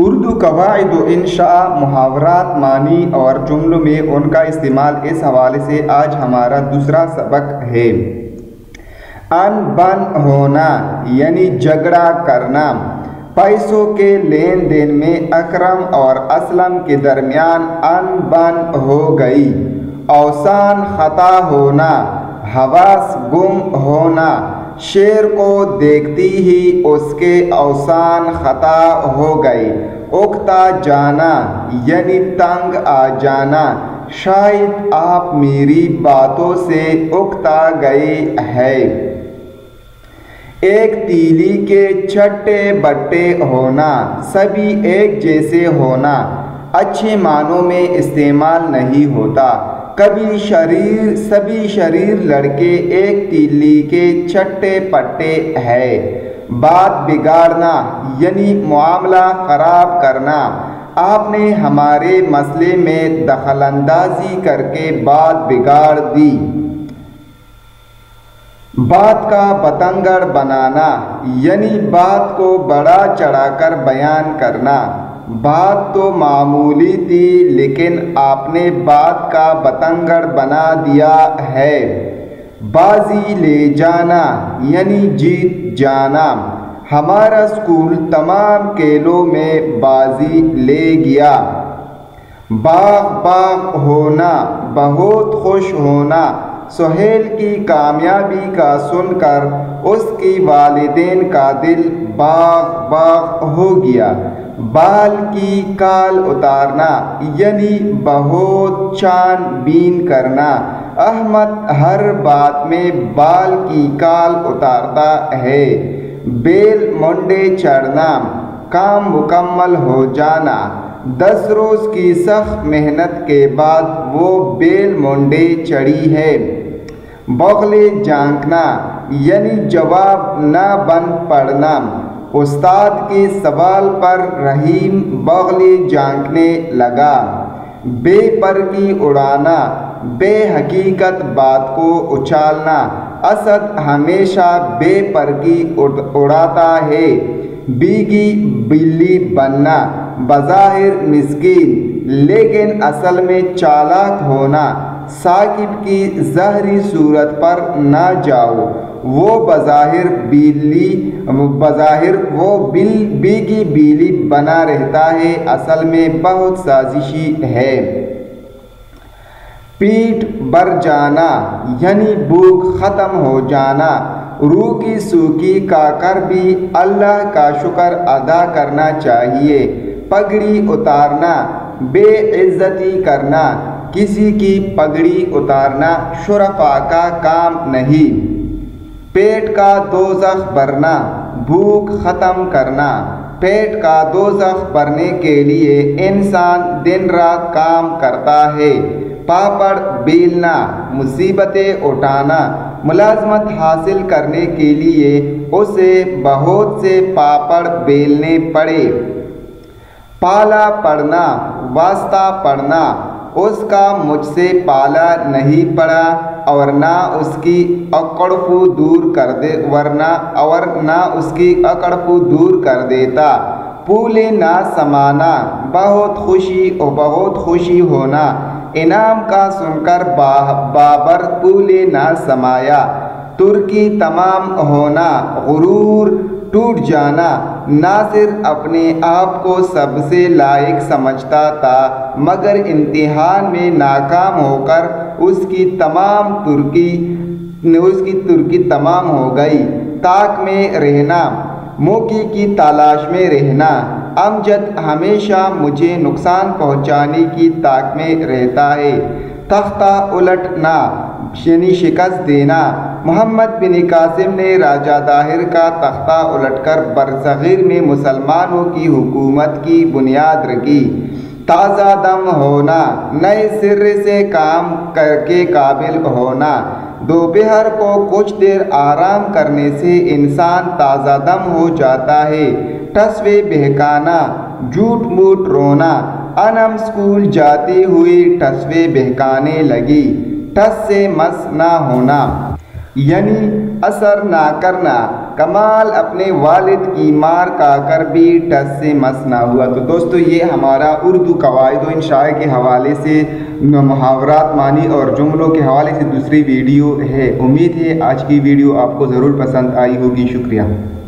اردو قواعد و انشاء، محاورات، معنی اور جملوں میں ان کا استعمال، اس حوالے سے آج ہمارا دوسرا سبق ہے۔ ان بن ہونا یعنی جھگڑا کرنا۔ پیسوں کے لین دین میں اکرم اور اسلم کے درمیان ان بن ہو گئی۔ اوسان خطا ہونا، حواس گم ہونا۔ شیر کو دیکھتی ہی اس کے اوسان خطا ہو گئے۔ اکتا جانا یعنی تنگ آ جانا۔ شاید آپ میری باتوں سے اکتا گئے ہیں۔ ایک تیلی کے چھٹے بٹے ہونا، سبھی ایک جیسے ہونا، اچھے معنوں میں استعمال نہیں ہوتا۔ سبھی شریر لڑکے ایک تیلی کے چھٹے پٹے ہیں۔ بات بگاڑنا یعنی معاملہ خراب کرنا۔ آپ نے ہمارے مسئلے میں دخل اندازی کر کے بات بگاڑ دی۔ بات کا بتنگڑ بنانا یعنی بات کو بڑا چڑھا کر بیان کرنا۔ بات تو معمولی تھی لیکن آپ نے بات کا بتنگڑ بنا دیا ہے۔ بازی لے جانا یعنی جیت جانا۔ ہمارا اسکول تمام کھیلوں میں بازی لے گیا۔ باغ ہونا، بہت خوش ہونا۔ سہیل کی کامیابی کا سن کر اس کی والدین کا دل باغ ہو گیا۔ بال کی کال اتارنا یعنی بہت چھان بین کرنا۔ احمد ہر بات میں بال کی کال اتارتا ہے۔ بیل منڈے چڑھنا، کام مکمل ہو جانا۔ 10 روز کی سخت محنت کے بعد وہ بیل منڈے چڑھی ہے۔ بغلے جھانکنا یعنی جواب نہ بن پڑنا۔ استاد کے سوال پر رحیم بغلے جھانکنے لگا۔ بے پرگی اڑانا، بے حقیقت بات کو اچھالنا۔ اسد ہمیشہ بے پرگی اڑاتا ہے۔ بیگی بلی بننا، بظاہر مسکین لیکن اصل میں چالاک ہونا۔ ثاقب کی ظاہری صورت پر نہ جاؤ، وہ بظاہر بیگی بیلی بنا رہتا ہے، اصل میں بہت سازشی ہے۔ پیٹ بھر جانا یعنی بھوک ختم ہو جانا۔ روکی سوکھی کھا کر بھی اللہ کا شکر ادا کرنا چاہیے۔ پگڑی اتارنا، بے عزتی کرنا۔ کسی کی پگڑی اتارنا شرفاء کا کام نہیں۔ پیٹ کا دوزخ بھرنا، بھوک ختم کرنا۔ پیٹ کا دوزخ بھرنے کے لیے انسان دن رات کام کرتا ہے۔ پاپڑ بیلنا، مصیبتیں اٹھانا۔ ملازمت حاصل کرنے کے لیے اسے بہت سے پاپڑ بیلنے پڑے۔ پالا پڑنا، واسطہ پڑنا۔ اس کا مجھ سے پالا نہیں پڑا اور نہ اس کی اکڑفو دور کر دیتا۔ پھولے نہ سمانا، بہت خوشی ہونا۔ انعام کا سن کر بابر پھولے نہ سمایا۔ ترکی تمام ہونا، غرور ٹوٹ جانا۔ ناصر اپنے آپ کو سب سے لائق سمجھتا تھا مگر امتحان میں ناکام ہو کر اس کی ترکی تمام ہو گئی۔ طاق میں رہنا، موقع کی تلاش میں رہنا۔ امجد ہمیشہ مجھے نقصان پہنچانے کی طاق میں رہتا ہے۔ تختہ الٹنا یعنی شکست دینا۔ محمد بن قاسم نے راجہ طاہر کا تختہ الٹ کر برصغیر میں مسلمانوں کی حکومت کی بنیاد رکھی۔ تازہ دم ہونا، نئے سرے سے کام کے قابل ہونا۔ دوپہر کو کچھ دیر آرام کرنے سے انسان تازہ دم ہو جاتا ہے۔ ٹسوے بہکانا، جھوٹ موٹ رونا۔ انم اسکول جاتی ہوئی ٹسوے بہکانے لگی۔ ٹس سے مس نہ ہونا یعنی اثر نہ کرنا۔ کمال اپنے والد کی مار کھا کر بھی ٹس سے مس نہ ہوا۔ تو دوستو یہ ہمارا اردو قواعد و انشاء کے حوالے سے محاورات معنی اور جملوں کے حوالے سے دوسری ویڈیو ہے۔ امید ہے آج کی ویڈیو آپ کو ضرور پسند آئی ہوگی۔ شکریہ۔